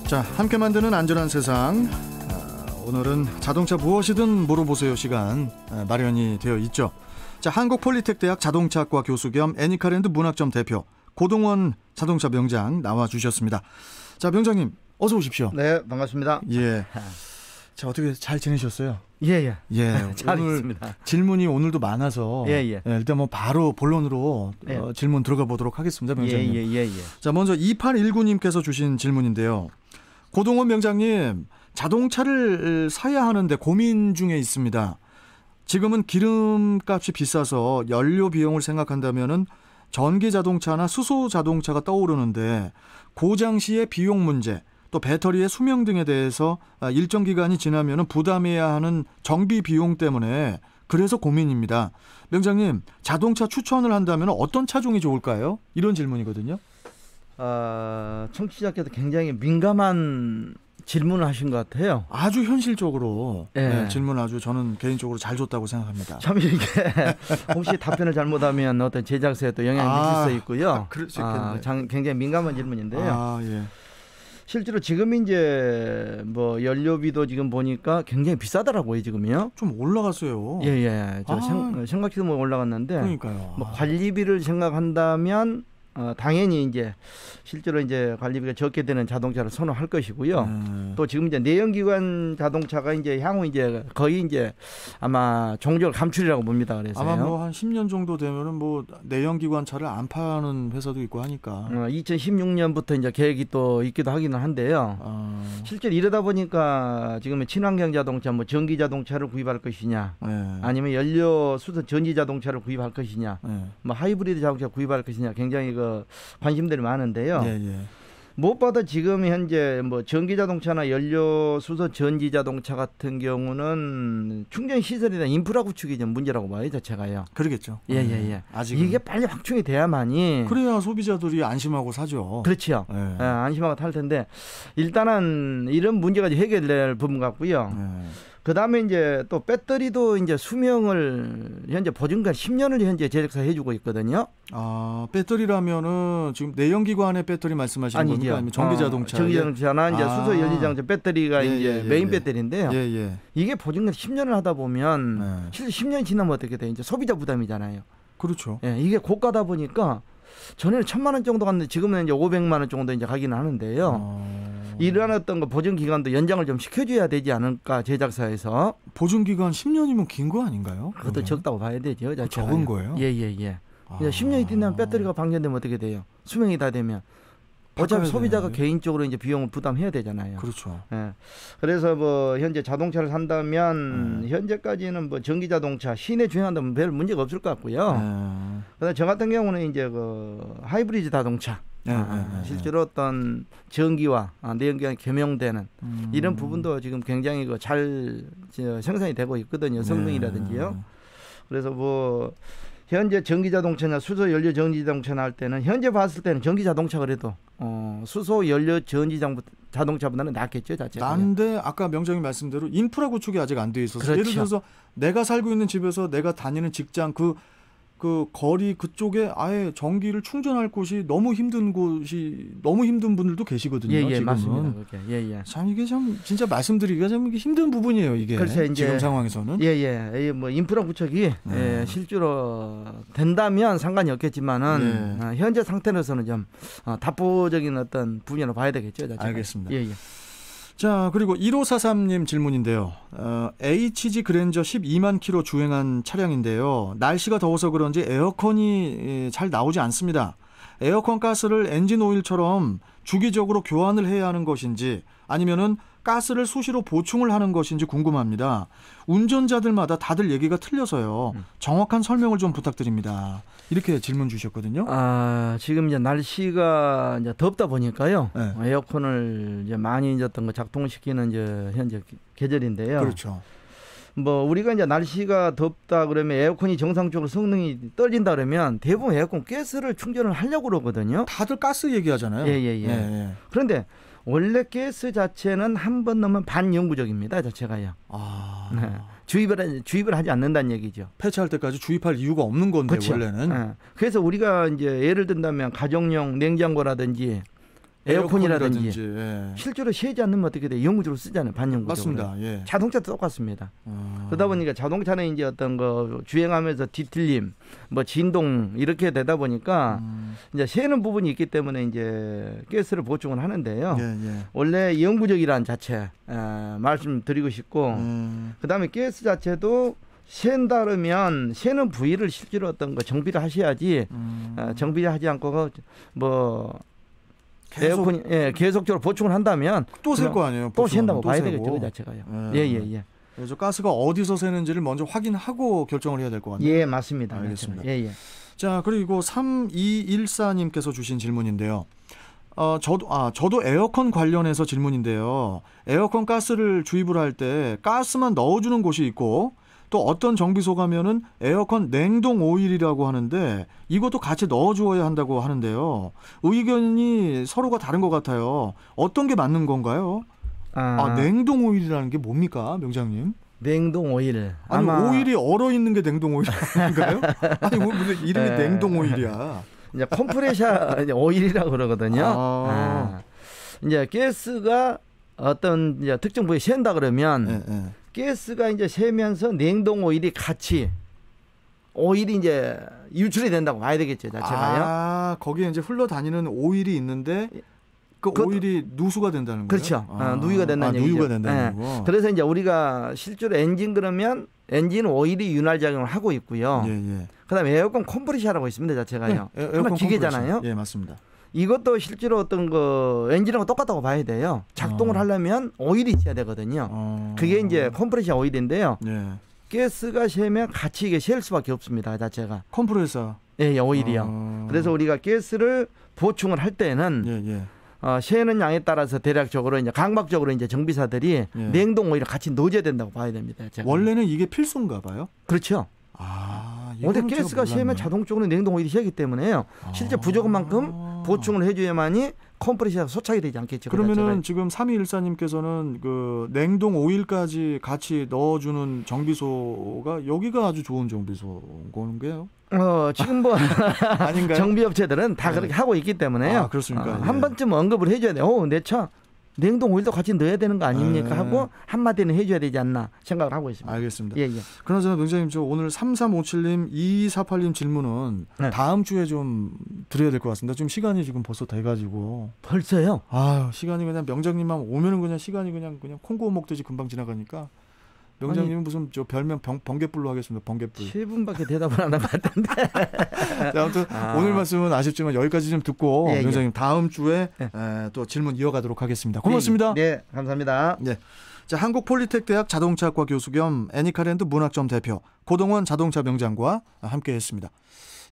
자, 함께 만드는 안전한 세상. 오늘은 자동차 무엇이든 물어보세요 시간 마련이 되어 있죠. 자, 한국폴리텍대학 자동차학과 교수 겸 애니카랜드 문학점 대표 고동원 자동차 명장 나와주셨습니다. 자, 명장님 어서 오십시오. 네, 반갑습니다. 예. 자, 어떻게 잘 지내셨어요? 예. 잘 오늘 있습니다. 질문이 오늘도 많아서 일단 뭐 바로 본론으로 질문 들어가 보도록 하겠습니다, 명장님. 예. 자, 먼저 2819님께서 주신 질문인데요. 고동원 명장님, 자동차를 사야 하는데 고민 중에 있습니다. 지금은 기름값이 비싸서 연료 비용을 생각한다면은 전기 자동차나 수소 자동차가 떠오르는데 고장 시의 비용 문제, 또 배터리의 수명 등에 대해서 일정 기간이 지나면은 부담해야 하는 정비 비용 때문에 그래서 고민입니다. 명장님, 자동차 추천을 한다면 어떤 차종이 좋을까요? 이런 질문이거든요. 청취자께서 굉장히 민감한 질문을 하신 것 같아요. 아주 현실적으로 질문 아주 저는 개인적으로 잘 줬다고 생각합니다. 참 이게 혹시 답변을 잘못하면 어떤 제작사에 또 영향을 미칠 수 있고요. 그럴 수 있겠네요. 굉장히 민감한 질문인데요. 예. 실제로 지금 이제 뭐 연료비도 지금 보니까 굉장히 비싸더라고요, 지금요. 좀 올라갔어요. 예. 생각지도 못 올라갔는데. 그러니까요. 뭐 관리비를 생각한다면 당연히 이제 실제로 이제 관리비가 적게 되는 자동차를 선호할 것이고요. 또 지금 이제 내연기관 자동차가 이제 향후 이제 거의 이제 아마 종절 감출이라고 봅니다. 그래서 아마 뭐 한 10년 정도 되면은 뭐 내연기관 차를 안 파는 회사도 있고 하니까. 2016년부터 이제 계획이 또 있기도 하기는 한데요. 실제로 이러다 보니까 지금 친환경 자동차, 뭐 전기 자동차를 구입할 것이냐, 아니면 연료 수소 전지 자동차를 구입할 것이냐, 뭐 하이브리드 자동차 구입할 것이냐, 굉장히 관심들이 많은데요. 무엇보다 지금 현재 뭐 전기 자동차나 연료 수소 전지 자동차 같은 경우는 충전 시설이나 인프라 구축이 좀 문제라고 봐요, 자체가요. 그러겠죠. 아직 이게 빨리 확충이 돼야만이 그래야 소비자들이 안심하고 사죠. 그렇죠. 안심하고 탈 텐데 일단은 이런 문제가 해결될 부분 같고요. 그 다음에 이제 또 배터리도 이제 수명을 현재 보증기간 10년을 현재 제작사 해주고 있거든요. 배터리라면은 지금 내연기관의 배터리 말씀하시는 겁니까? 아니면 전기자동차? 전기자동차나 이제 수소 연료자동차 배터리가 이제 메인 배터리인데요. 이게 보증기간 10년을 하다 보면 실제 10년이 지나면 어떻게 돼요? 이제 소비자 부담이잖아요. 그렇죠. 이게 고가다 보니까 전에는 1,000만 원 정도 갔는데 지금은 이제 500만 원 정도 이제 가기는 하는데요. 이러한 어떤 보증 기간도 연장을 좀 시켜줘야 되지 않을까, 제작사에서. 보증 기간 10년이면 긴 거 아닌가요? 그것도 그러면? 적다고 봐야 되죠. 적은 거예요? 예. 10년이 지나면 배터리가 방전되면 어떻게 돼요? 수명이 다 되면. 어차피 소비자가 개인적으로 이제 비용을 부담해야 되잖아요. 그렇죠. 그래서 뭐 현재 자동차를 산다면 현재까지는 뭐 전기 자동차 시내 주행한다면 별 문제가 없을 것 같고요. 그다음 저 같은 경우는 이제 그 하이브리드 자동차. 실제로 어떤 전기와 내연기관이 겸용되는 이런 부분도 지금 굉장히 잘 생산이 되고 있거든요. 성능이라든지요. 그래서 뭐 현재 전기 자동차나 수소 연료 전지 자동차 나올 때는 현재 봤을 때는 전기 자동차 그래도 수소 연료 전지 자동차보다는 낫겠죠, 자체가. 난데 아까 명장님 말씀대로 인프라 구축이 아직 안 돼 있어서 그렇죠. 예를 들어서 내가 살고 있는 집에서 내가 다니는 직장 그 거리 그쪽에 아예 전기를 충전할 곳이 너무 힘든 분들도 계시거든요. 지금은. 맞습니다. 참 이게 참 진짜 말씀드리기가 좀 힘든 부분이에요, 이게. 이제, 지금 상황에서는. 뭐 인프라 구축이 실제로 된다면 상관이 없겠지만은 현재 상태로서는 좀 답보적인 어떤 분야로 봐야 되겠죠. 자체가. 알겠습니다. 자, 그리고 1543님 질문인데요. HG 그랜저 12만 킬로 주행한 차량인데요. 날씨가 더워서 그런지 에어컨이 잘 나오지 않습니다. 에어컨 가스를 엔진 오일처럼 주기적으로 교환을 해야 하는 것인지 아니면은 가스를 수시로 보충을 하는 것인지 궁금합니다. 운전자들마다 다들 얘기가 틀려서요. 정확한 설명을 좀 부탁드립니다. 이렇게 질문 주셨거든요. 지금 이제 날씨가 이제 덥다 보니까요. 에어컨을 이제 많이 이제 어떤 거 작동시키는 이제 현재 계절인데요. 그렇죠. 뭐 우리가 이제 날씨가 덥다 그러면 에어컨이 정상적으로 성능이 떨어진다 그러면 대부분 에어컨 가스를 충전을 하려고 그러거든요. 다들 가스 얘기하잖아요. 그런데 원래 가스 자체는 한 번 넣으면 반영구적입니다, 자체가요. 주입을 하지 않는다는 얘기죠. 폐차할 때까지 주입할 이유가 없는 건데, 그렇죠. 원래는. 그래서 우리가 이제 예를 든다면 가정용 냉장고라든지 에어컨이라든지 예. 실제로 세지 않으면 어떻게 돼? 영구적으로 쓰잖아요. 반영구적으로. 맞습니다. 예. 자동차도 똑같습니다. 그러다 보니까 자동차는 이제 어떤 거 주행하면서 뒤틀림, 뭐 진동 이렇게 되다 보니까 이제 새는 부분이 있기 때문에 이제 가스를 보충을 하는데요. 예. 원래 영구적이라는 자체 말씀드리고 싶고, 그다음에 가스 자체도 샌다 그러면 새는 부위를 실제로 어떤 거 정비를 하셔야지 정비를 하지 않고 뭐 에어컨이 계속적으로 보충을 한다면 또 셀 거 아니에요. 또 샌다고 봐야 되겠죠, 그 자체가요. 예. 그래서 가스가 어디서 새는지를 먼저 확인하고 결정을 해야 될 것 같네요. 예, 맞습니다. 알겠습니다. 예. 자, 그리고 3214님께서 주신 질문인데요. 저도 에어컨 관련해서 질문인데요. 에어컨 가스를 주입을 할 때 가스만 넣어주는 곳이 있고 또 어떤 정비소 가면은 에어컨 냉동 오일이라고 하는데 이것도 같이 넣어주어야 한다고 하는데요. 의견이 서로가 다른 것 같아요. 어떤 게 맞는 건가요? 냉동 오일이라는 게 뭡니까, 명장님? 냉동 오일. 아니, 오일이 얼어 있는 게 냉동 오일인가요? 아니, 무슨 이름이 냉동 오일이야? 이제 컴프레셔 오일이라고 그러거든요. 이제 가스가 어떤 이제 특정 부위에 샌다 그러면 가스가 이제 새면서 냉동 오일이 같이 오일이 이제 유출이 된다고 봐야 되겠죠, 자체가요. 거기에 이제 흘러다니는 오일이 있는데 그 오일이 누수가 된다는 거예요? 그렇죠. 누유가 된다는 얘기죠. 누유가 된다는 거고. 그래서 이제 우리가 실제로 엔진 그러면 엔진 오일이 윤활 작용을 하고 있고요. 예. 그다음에 에어컨 컴프레셔라고 있습니다, 자체가요. 에어컨 기계잖아요. 예, 맞습니다. 이것도 실제로 어떤 거 엔진하고 똑같다고 봐야 돼요. 작동을 하려면 오일이 있어야 되거든요. 그게 이제 컴프레셔 오일인데요. 가스가 새면 같이 이게 셀 수밖에 없습니다, 자체가. 컴프레서. 예, 오일이요. 그래서 우리가 가스를 보충을 할 때는 새는 양에 따라서 대략적으로 이제 강박적으로 이제 정비사들이 냉동 오일을 같이 넣어줘야 된다고 봐야 됩니다. 제가. 원래는 이게 필수인가 봐요? 그렇죠. 근데 가스가 새면 자동적으로 냉동 오일이 새기 때문에요. 실제 부족한 만큼 보충을 해줘야만이 컴프레셔가 소착이 되지 않겠죠. 그러면은 지금 3214님께서는 그 냉동 오일까지 같이 넣어주는 정비소가 여기가 아주 좋은 정비소인 거예요? 지금 뭐 아닌가요? 정비업체들은 다 그렇게 하고 있기 때문에요. 그렇습니까? 한 번쯤 언급을 해줘야 돼요. 내 차 냉동 오일도 같이 넣어야 되는 거 아닙니까? 하고 한마디는 해줘야 되지 않나 생각을 하고 있습니다. 알겠습니다. 예. 그나저나 명장님, 저 오늘 3357님, 2248님 질문은 다음 주에 좀 드려야 될 것 같습니다. 좀 시간이 지금 벌써 돼가지고. 벌써요? 시간이 그냥 명장님만 오면은 그냥 시간이 그냥 콩고 먹듯이 금방 지나가니까. 명장님은 무슨 저 별명 번개불로 하겠습니다. 번개불. 7분밖에 대답을 안 한 것 같은데. 자, 아무튼 오늘 말씀은 아쉽지만 여기까지 좀 듣고 명장님 다음 주에 또 질문 이어가도록 하겠습니다. 고맙습니다. 네, 감사합니다. 네. 자, 한국폴리텍대학 자동차학과 교수 겸 애니카랜드 문학점 대표 고동원 자동차 명장과 함께했습니다.